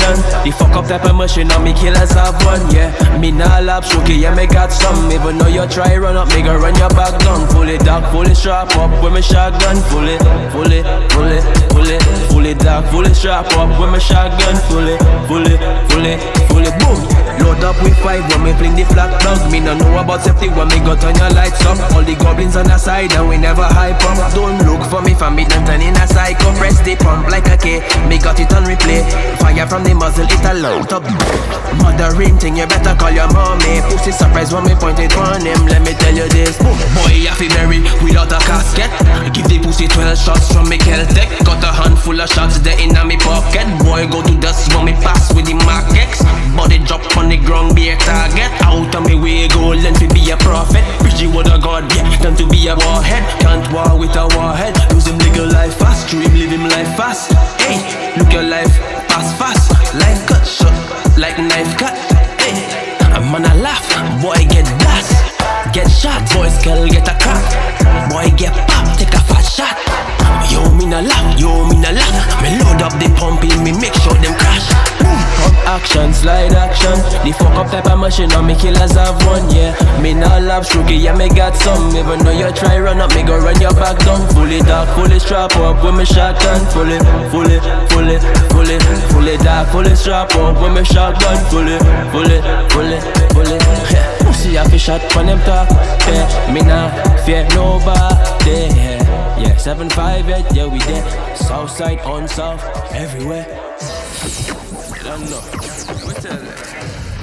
action. The fuck up type of machine and me killers have one, yeah. Me nah lap shook it, yeah, me got some. Even though you try run up, me go run your back down. Fully dark, fully strap up with me shotgun. Fully dark, fully strap up with me shotgun. Fully boom. Load up with 5 when me fling the flat plug. Me no know about safety when me go turn your lights up. All the goblins on the side and we never hype up. Don't look for me for me don't turn in a psycho. Press the pump like a K, me got it on replay. Fire from the muzzle, it a loud up. Mothering thing, you better call your mommy. Pussy surprise when me point it on him. Let me tell you this, boom. Boy, you fi bury without a casket. Give the pussy 12 shots from me Celtic. Got a handful of shots there in me pocket. Boy, go to dust when me pass with the Mark X. Body drop on the ground, be a target. Out of me way, go learn to be a prophet. Preach you what a god, yeah, done to be a warhead. Can't war with a warhead. Lose him nigga life fast, dream live him life fast. Hey, look your life pass fast. Life cut short, like knife cut. Hey, I'm on a laugh, boy get blast. Get shot, boy skull get a crack. Boy get pop, take a fat shot. Yo me na laugh, me load up the pump in me, make sure them crash. Boom, pump action, slide action. The fuck up type of machine and me killers have one, yeah. Me nah lap stroke it, yeah, me got some. Even though you try run up, me go run your back down. Fully dark, fully strap up with me shotgun. Fully dark, fully strap up with me shotgun. Fully pussy have a shot when them talk, yeah. Me nah fear nobody, yeah. 758, yeah, we there. Southside, ONSOUTH, everywhere. Don't know. What's that?